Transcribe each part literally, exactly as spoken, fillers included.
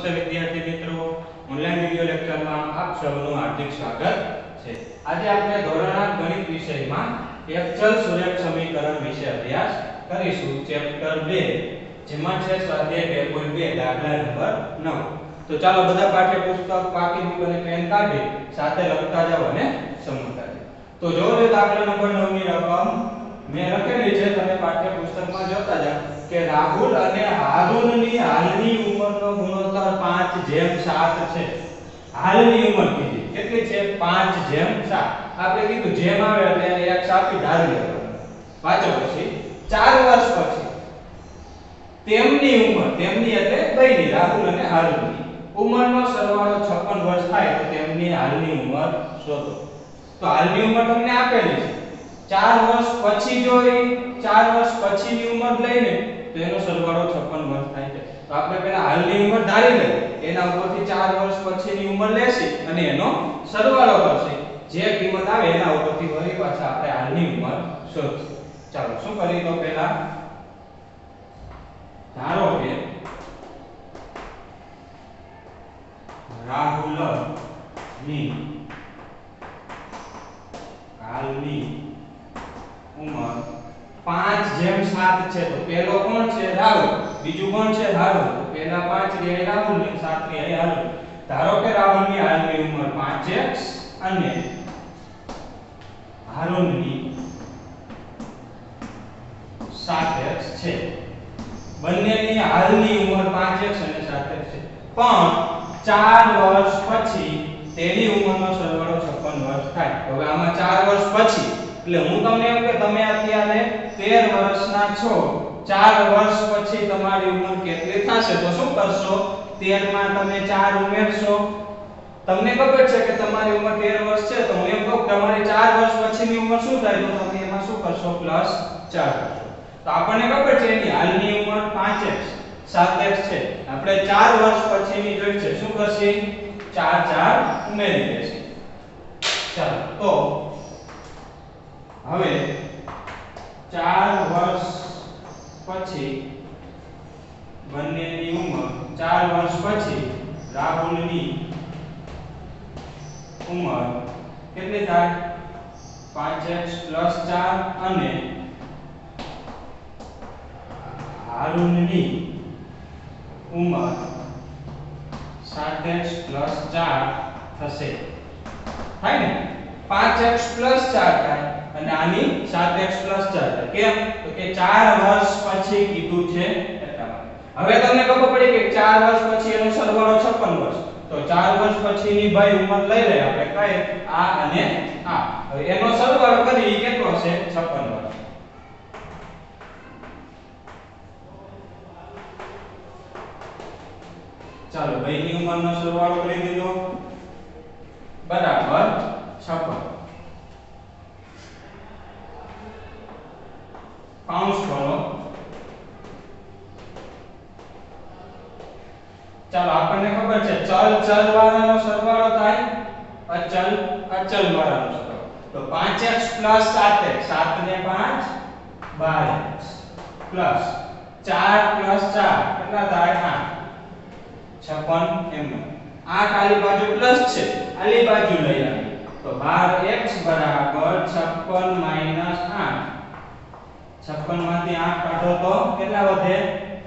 નમસ્તે વિદ્યાર્થી મિત્રો, ઓનલાઈન વિડિયો લેક્ચરમાં આપ સૌનું હાર્દિક સ્વાગત છે। આજે આપણે ધોરણ આઠ ગણિત વિષયમાં એક ચલ સુરેખ સમીકરણ વિશે અભ્યાસ કરીશું, ચેપ્ટર બે, જેમાં છે સ્વાધ્યાય બે પોઈન્ટ બે દાખલા નંબર નવ। તો ચાલો બધા પાઠ્યપુસ્તક, પાકી બુક અને પેન કાઢી સાથે લખતા જાઓ અને સમજતા જાઓ। તો જો લે દાખલા નંબર નવ ની રકમ મેં લખેલી છે, તમે પાઠ્યપુસ્તકમાં જોતા જાઓ કે રાહુલ અને હારૂનની હાલની ઉંમરનો ગુણોત્તર પાંચ જેમ સાત છે। હાલની ઉંમર કીધી કેટલી છે? પાંચ જેમ સાત। આપણે કીધું જેમ આવે એટલે એને એક સાપી ધારી લેવાનું। વાંચો પછી ચાર વર્ષ પછી તેમની ઉંમર, તેમની એટલે બેયની, રાહુલ અને હારૂનની ઉંમરનો સરવાળો છપ્પન વર્ષ થાય તો તેમની હાલની ઉંમર શોધો। તો હાલની ઉંમર તમને આપેલી છે, ચાર વર્ષ પછી જો એ ચાર વર્ષ પછીની ઉંમર લઈને તો એનો સરવાળો છપ્પન વર્ષ થાય છે। તો આપણે પહેલા હાલની ઉંમર ધારી લઈએ, એના ઉપરથી ચાર વર્ષ પછીની ઉંમર લેશે અને એનો સરવાળો કરશે, જે કિંમત આવે એના ઉપરથી વળી પાછા આપણે હાલની ઉંમર શોધશું। ચાલો શું કરીએ? તો પહેલા ધારો કે રાહુલ ની હાલની ઉંમર પાંચ જેમ સાત છે। તો પહેલો કોણ છે? રાહુલ। બીજું કોણ છે? હારૂન। તો પહેલા પાંચ રે રાહુલ ને સાત રે હારૂન। ધારો કે રાહુલની હાલની ઉંમર પાંચ એક્સ અને હારૂનની સાત એક્સ છે। બંનેની હાલની ઉંમર પાંચ એક્સ અને સાત એક્સ છે, પણ ચાર વર્ષ પછી તેની ઉંમરનો સરવાળો છપ્પન વર્ષ થાય। તો હવે આમાં ચાર વર્ષ પછી એટલે હું તમને એમ કે તમે અત્યારે તેર વર્ષના છો, ચાર વર્ષ પછી તમારી ઉંમર કેટલી થશે? તો શું કરશો? તેર માં તમે ચાર ઉમેરશો। તમને ખબર છે કે તમારી ઉંમર તેર વર્ષ છે, તો હું એમ કહું તમારી ચાર વર્ષ પછીની ઉંમર શું થાય? તો તમે એમાં શું કરશો? પ્લસ ચાર કરશો। તો આપણને ખબર છે એની હાલની ઉંમર પાંચ એક્સ સાત એક્સ છે, આપણે ચાર વર્ષ પછીની જોઈ છે, શું કરશે? ચાર ચાર ઉમેરી દેશે। ચાલો તો હવે ચાર વર્ષ પછી બંનેની ઉંમર, ચાર વર્ષ પછી રાહુલની ઉંમર કેટલી થાય? પાંચ એક્સ પ્લસ ચાર અને હારૂનની ઉંમર સાત એક્સ પ્લસ ચાર થશે। થાય ને? પાંચ એક્સ પ્લસ ચાર થાય અને આની સાત એક્સ પ્લસ ચાર થાય। કેમ? તો કે ચાર વર્ષ પછી કીધું છે એટલા માટે। હવે તમને ખબર પડી કે ચાર વર્ષ પછી એનો સરવાળો છપ્પન વર્ષ, તો ચાર વર્ષ પછીની ભાઈ ઉંમર લઈ લઈએ આપણે, કઈ? આ અને આ। હવે એનો સરવાળો કરી કેટલો છે? છપ્પન વર્ષ। ચાલો ભાઈની ઉંમરનો સરવાળો કરી દીધો, બરાબર છપ્પન। કૌંસ ખોલો। ચાલો આપણને ખબર છે ચલ ચલ વાળાનો સરવાળો થાય, અચલ અચલ વાળાનો સરવાળો। તો પાંચ એક્સ પ્લસ સાત એક્સ, સાત ને પાંચ બાર એક્સ પ્લસ ચાર પ્લસ ચાર કેટલા થાય? આઠ, છપ્પન એમ। આઠ આલી બાજુ પ્લસ છે, આલી બાજુ લઈ આવી તો બાર એક્સ બરાબર છપ્પન માઈનસ આઠ। છપ્પન માંથી આઠ કાઢો તો કેટલા વધે?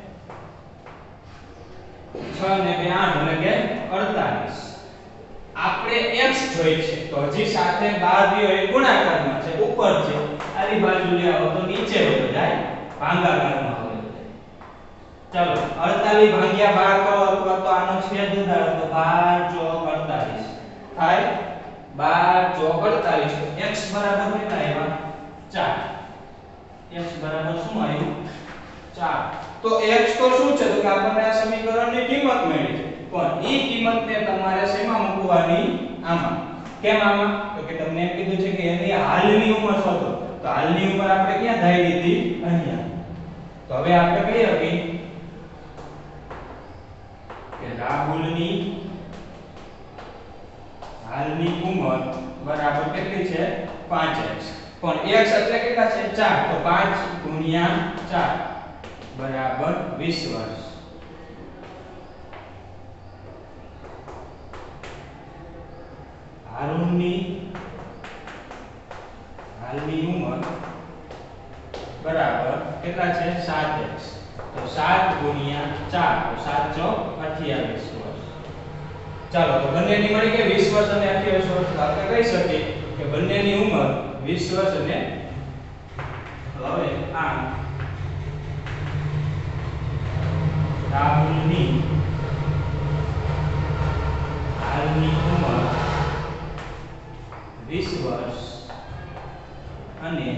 છ ને બે આઠ એટલે કે અડતાલીસ। આપણે x જોઈ છે તો હજી સાથે બાર રહ્યો એ ગુણાકારમાં છે, ઉપર છે, આલી બાજુ લે આવો તો નીચે વળી જાય, ભાગાકારમાં વળી જાય। ચાલો અડતાલીસ ભાગ્યા બાર કરો અથવા તો આનો છેદ ઉડાડો તો બાર ચોક અડતાલીસ થાય। બાર ચોક અડતાલીસ તો x બરાબર કેટલા આવ્યા? ચાર। x બરાબર શું આવ્યું? ચાર। તો x તો શું છે? તો કે આપણને આ સમીકરણની કિંમત મળી છે, પણ ઈ કિંમતને તમારે શેમાં મૂકવાની? આમાં। કેમ આમાં? તો કે તમને એમ કીધું છે કે એની હાલની ઉંમર શોધો, તો હાલની ઉંમર આપણે ક્યાં ધારી દીધી? અહીંયા। તો હવે આપણે કહી શકીએ કે રાહુલની હાલની ઉંમર બરાબર કેટલી છે? પાંચ એક્સ। પણ x એટલે કેટલા છે? ચાર। તો પાંચ ગુણ્યા ચાર બરાબર વીસ વર્ષ। હાલની હાલની ઉંમર બરાબર કેટલા છે સાત એક્સ તો સાત ગુણ્યા ચાર તો સાત ચોક અઠ્યાવીસ વર્ષ ચાલો તો બંનેની મળી કે વીસ વર્ષ અને અઠ્યાવીસ વર્ષ તો આપણે કહી શકીએ કે બંનેની ઉંમર વીસ વર્ષ અને હવે આ રાહુલની હાલની ઉંમર વીસ વર્ષ અને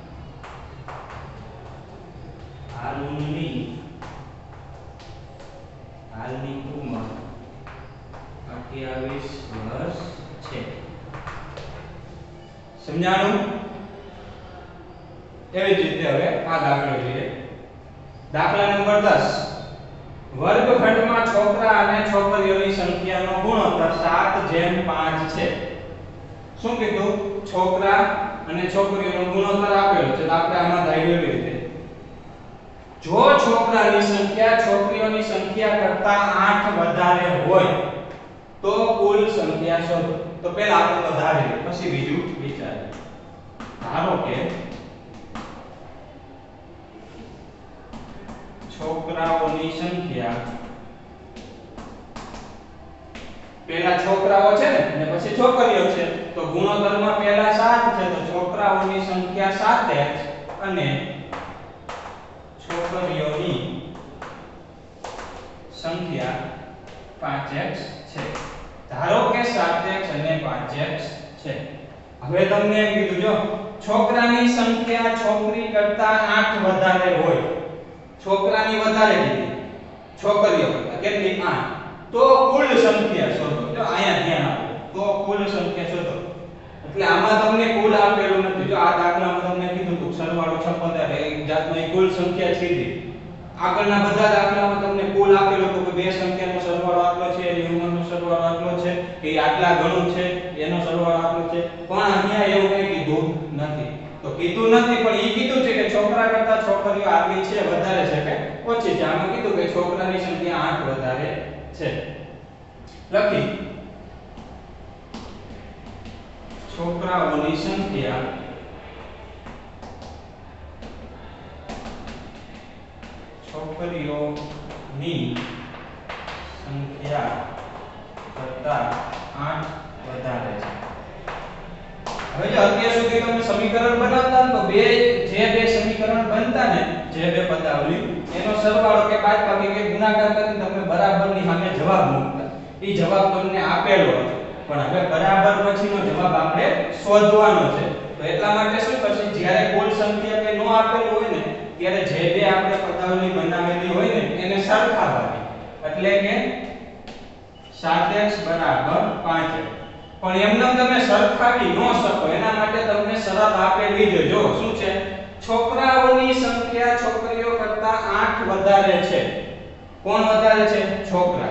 હાલની હાલની ઉંમર અઠ્યાવીસ વર્ષ છે સમજાણું એવી જ રીતે હવે આ દાખલો જોઈએ દાખલા નંબર દસ વર્ગખંડમાં છોકરા અને છોકરીઓની સંખ્યાનો ગુણોત્તર સાત જેમ પાંચ છે શું કીધું છોકરા અને છોકરીઓનો ગુણોત્તર આપેલો છે તો આપણે આમાં ધાર્યું એવી રીતે જો છોકરાની સંખ્યા છોકરીઓની સંખ્યા કરતા આઠ વધારે હોય તો કુલ સંખ્યા શોધો તો પહેલા આપણે તો ધારીએ પછી બીજું વિચારીએ ધારો કે છોકરાઓની સંખ્યા પહેલા છોકરાઓ છે ને અને પછી છોકરીઓ છે તો ગુણોત્તરમાં પહેલા સાત છે તો છોકરાઓની સંખ્યા સાત એક્સ અને છોકરીઓની સંખ્યા પાંચ એક્સ છે ધારો કે સાત એક્સ અને પાંચ એક્સ છે હવે તમને એમ કીધું જો છોકરાની સંખ્યા છોકરી કરતા આઠ વધારે હોય છોકરાની વધારે કીધી છોકરીઓ કરતા કેટલી આઠ તો કુલ સંખ્યા શોધો જો અહીંયા ધ્યાન આપો તો કુલ સંખ્યા શોધો એટલે આમાં તમને કુલ આપેલું નથી જો આ દાખલામાં તમને કીધું તો સરવાળો છપ્પન એક જાતની કુલ સંખ્યા કીધી આગળના બધા દાખલામાં તમને કુલ આપેલું તો કે બે સંખ્યાનો સરવાળો આટલો છે એની ઉંમરનો સરવાળો આટલો છે કે આટલા ગણું છે એનો સરવાળો આટલો છે પણ અહીંયા એવું કંઈ કીધું નથી તો કીધું નથી પણ એ કીધું છે કે છોકરા કરતા છોકરીઓ આટલી છે વધારે છે કે ઓછી છે આમાં કીધું કે છોકરાની સંખ્યા આઠ વધારે છે લખી છોકરાઓની સંખ્યા છોકરીઓની સંખ્યા કરતા આઠ વધારે છે હવે જો અત્યાર સુધી તમે સમીકરણ બનાવતા ને તો બે જે બે સમીકરણ બનતા ને જે બે પદાવલી એનો સરવાળો કે બાદબાકી કે ગુણાકાર કરીને તમે બરાબરની સામે જવાબ મૂકતા એ જવાબ તમને આપેલો હતો પણ હવે બરાબર પછીનો જવાબ આપણે શોધવાનો છે તો એટલા માટે શું કરશે જ્યારે કુલ સંખ્યા કે નો આપેલું હોય ને ત્યારે જે બે આપણે પદાવલી બનાવેલી હોય ને એને સરખાવવાની એટલે કે સાત એક્સ બરાબર પાંચ એક્સ પણ એમને તમે સરખાવી ન શકો એના માટે તમને શરત આપેલી છે જો શું છે છોકરાઓની સંખ્યા છોકરીઓ કરતા આઠ વધારે છે કોણ વધારે છે છોકરા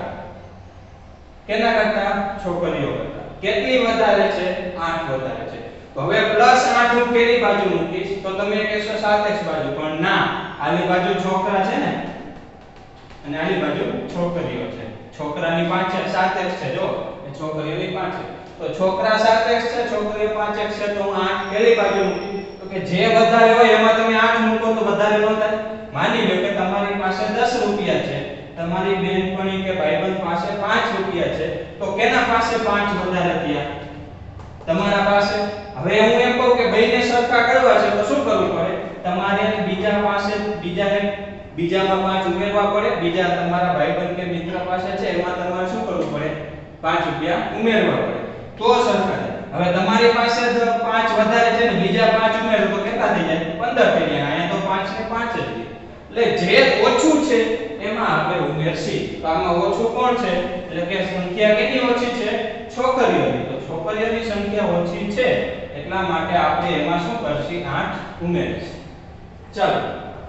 કેના કરતા છોકરીઓ કરતા કેટલી વધારે છે આઠ વધારે છે તો હવે પ્લસ આઠ હું કેની બાજુ મૂકીશ તો તમે કહેશો સાત એક્સ બાજુ પણ ના આની બાજુ છોકરા છે ને અને આની બાજુ છોકરીઓ છે છોકરાની પાંચ સાત એક્સ છે જો એ છોકરીઓની પાંચ છે તો છોકરા સાત એક્સ છે છોકરીઓ પાંચ એક્સ છે તો હું આઠ કેની બાજુ મૂકી તો કે જે વધારે હોય એમાં તમે આઠ મૂકો તો વધારે ન થાય માની લો કે તમારી પાસે દસ રૂપિયા છે તમારી બેનપણી કે ભાઈબંધ પાસે પાંચ રૂપિયા છે તો કેના પાસે પાંચ વધારે થયા તમારા પાસે હવે હું એમ કહું કે બેયને સરખા કરવા છે તો શું કરવું પડે તમારે બીજા પાસે બીજાને બીજામાં પાંચ ઉમેરવા પડે બીજા તમારા ભાઈબંધ કે મિત્ર પાસે છે એમાં તમારે શું કરવું પડે પાંચ રૂપિયા ઉમેરવા પડે તો સરખા થાય હવે તમારી પાસે પાંચ વધારે છે ને બીજા પાંચ ઉમેરો તો કેટલા થઈ જાય પંદર થઈ જાય અહીંયા તો પાંચ ને પાંચ જ એટલે જે ઓછું છે એમાં આપણે ઉમેરશી તો આમાં ઓછું કોણ છે એટલે કે સંખ્યા કેટલી ઓછી છે છોકરીઓની તો છોકરીઓની સંખ્યા ઓછી છે એટલા માટે આપણે એમાં શું કરશી આઠ ઉમેરશી ચાલો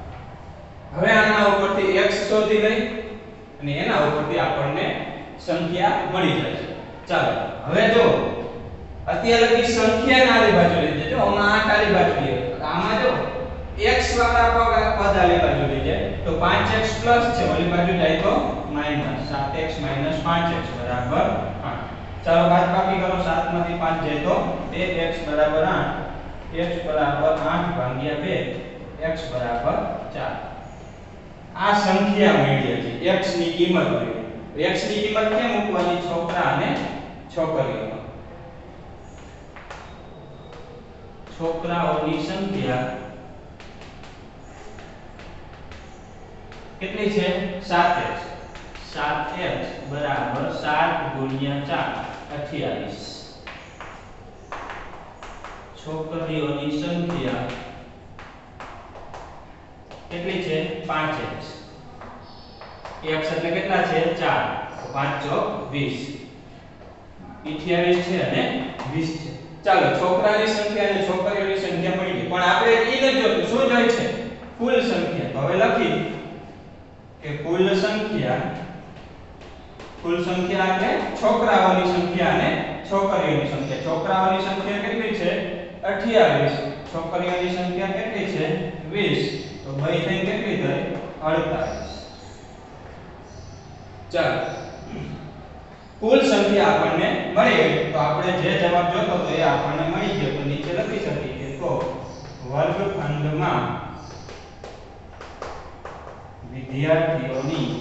હવે આના ઉપરથી x શોધી લઈ અને એના ઉપરથી આપણને સંખ્યા મળી જશે ચાલો હવે જો અત્યારે લગી સંખ્યા આલી બાજુ લઈ જજો આમાં આઠ આલી બાજુ લઈએ આમાં જો x વાળા પદ આલી બાજુ લઈ જાય તો પાંચ એક્સ પ્લસ છે ઓલી બાજુ જાય તો માઈનસ સાત એક્સ માઈનસ પાંચ એક્સ બરાબર આઠ ચાલો બાદબાકી કરો, સાત માંથી પાંચ જાય તો બે x બરાબર આઠ, x બરાબર આઠ ભાગ્યા બે, x બરાબર ચાર. આ સંખ્યા મળી છે, x ની કિંમત મળી. x ની કિંમત કેમ મૂકવાની? છોકરા અને છોકરીઓમાં. છોકરાઓની સંખ્યા કેટલી છે? સાત x. સાત x બરાબર સાત ગુણ્યા ચાર, અઠ્યાવીસ. છોકરીઓની સંખ્યા કેટલી છે? પાંચ x. x એટલે કેટલા છે? ચાર. તો પાંચ ચોક વીસ. અઠ્યાવીસ છે અને વીસ છે. ચાલો છોકરાની સંખ્યા અને છોકરીઓની સંખ્યા મળી ગઈ, પણ આપણે એ નથી જોતું. શું જોઈએ છે? કુલ સંખ્યા. તો હવે લખી કે કુલ સંખ્યા, કુલ સંખ્યા એટલે છોકરાઓની સંખ્યા અને છોકરીઓની સંખ્યા. છોકરાઓની સંખ્યા કેટલી છે? અઠ્યાવીસ. છોકરીઓની સંખ્યા કેટલી છે? વીસ. તો બે થઈ કેટલી થઈ? અડતાલીસ. ચાલો કુલ સંખ્યા આપણને મળી ગઈ. તો આપણે જે જવાબ જોતો તો એ આપણને મળી ગયો. તો નીચે લખી શકીએ તો વર્ગખંડમાં વિદ્યાર્થીઓની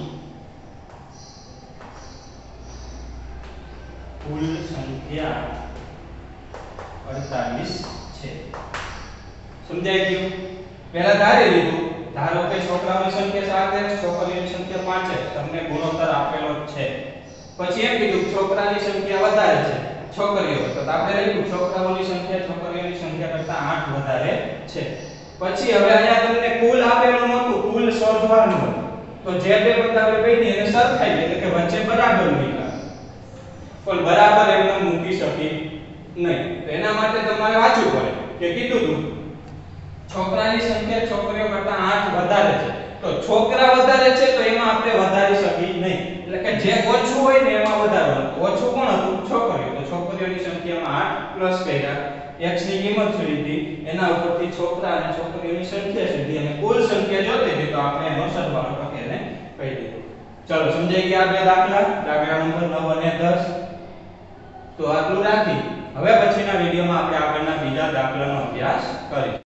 કુલ સંખ્યા અડતાલીસ છે. સમજાઈ ગયું? પહેલા ધારી લીધું. ધારો કે છોકરાઓની સંખ્યા સાત x, છોકરીઓની સંખ્યા પાંચ x. તમને ગુણોત્તર આપેલો જ છે. પછી એમ કીધું છોકરાની સંખ્યા વધારે છે છોકરીઓ, તો આપણે લખ્યું છોકરાઓની સંખ્યા છોકરીઓની સંખ્યા કરતા આઠ વધારે છે. પછી હવે અહીંયા તમને કુલ આપેલું નહોતું, કુલ શોધવાનું હતું. તો જે બે બતાવે બેની એને સરખાઈ એટલે કે વચ્ચે બરાબર મૂક્યા. પણ બરાબર એમને મૂકી શકી નહીં. તો એના માટે તમારે વાંચવું પડે કે કીધું તું છોકરાની સંખ્યા છોકરીઓ કરતા આઠ વધારે છે. તો છોકરા વધારે છે તો એમાં આપણે વધારી શકી નહીં. એટલે કે જે ઓછું હોય ને એમાં વધારવાનું. ઓછું કોણ હતું? છોકરીઓ. તો છોકરીઓની સંખ્યામાં આઠ પ્લસ કર્યા, x ની કિંમત શોધી, એના ઉપરથી છોકરા અને છોકરીઓની સંખ્યા શોધી અને કુલ સંખ્યા જોતી હતી તો આપણે એનો સરવાળો કરીને કહી દીધો. ચલો સમજાઈ ગયા બે દાખલા, દાખલા નંબર નવ અને દસ. તો આટલું રાખી હવે પછીના વિડિયોમાં આપણે આગળના બીજા દાખલાનો અભ્યાસ કરીશું.